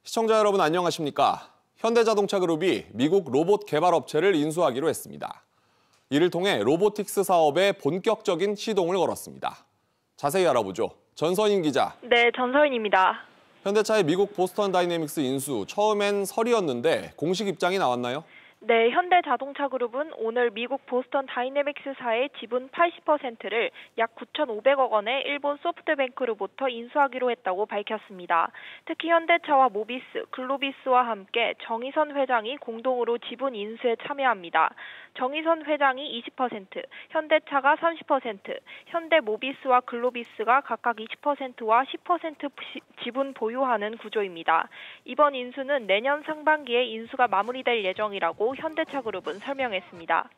시청자 여러분 안녕하십니까? 현대자동차그룹이 미국 로봇 개발 업체를 인수하기로 했습니다. 이를 통해 로보틱스 사업에 본격적인 시동을 걸었습니다. 자세히 알아보죠. 전서인 기자. 네, 전서인입니다. 현대차의 미국 보스턴 다이내믹스 인수, 처음엔 설이었는데 공식 입장이 나왔나요? 네, 현대자동차그룹은 오늘 미국 보스턴 다이내믹스사의 지분 80%를 약 9,500억 원의 일본 소프트뱅크로부터 인수하기로 했다고 밝혔습니다. 특히 현대차와 모비스, 글로비스와 함께 정의선 회장이 공동으로 지분 인수에 참여합니다. 정의선 회장이 20%, 현대차가 30%, 현대모비스와 글로비스가 각각 20%와 10% 지분 보유하는 구조입니다. 이번 인수는 내년 상반기에 인수가 마무리될 예정이라고 현대차그룹은 설명했습니다.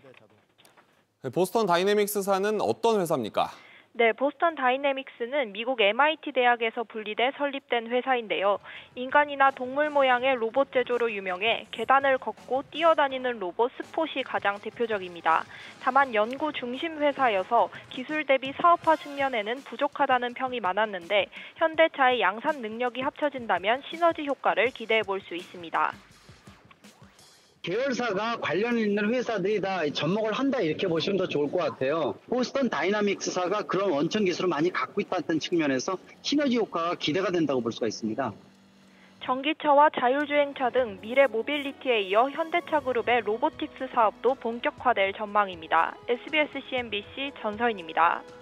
보스턴 다이내믹스사는 어떤 회사입니까? 네, 보스턴 다이내믹스는 미국 MIT 대학에서 분리돼 설립된 회사인데요. 인간이나 동물 모양의 로봇 제조로 유명해 계단을 걷고 뛰어다니는 로봇 스폿이 가장 대표적입니다. 다만 연구 중심 회사여서 기술 대비 사업화 측면에는 부족하다는 평이 많았는데 현대차의 양산 능력이 합쳐진다면 시너지 효과를 기대해 볼 수 있습니다. 계열사가 관련 있는 회사들이 다 접목을 한다 이렇게 보시면 더 좋을 것 같아요. 보스턴 다이나믹스사가 그런 원천 기술을 많이 갖고 있다는 측면에서 시너지 효과가 기대가 된다고 볼 수가 있습니다. 전기차와 자율주행차 등 미래 모빌리티에 이어 현대차그룹의 로보틱스 사업도 본격화될 전망입니다. SBS CNBC 전서인입니다.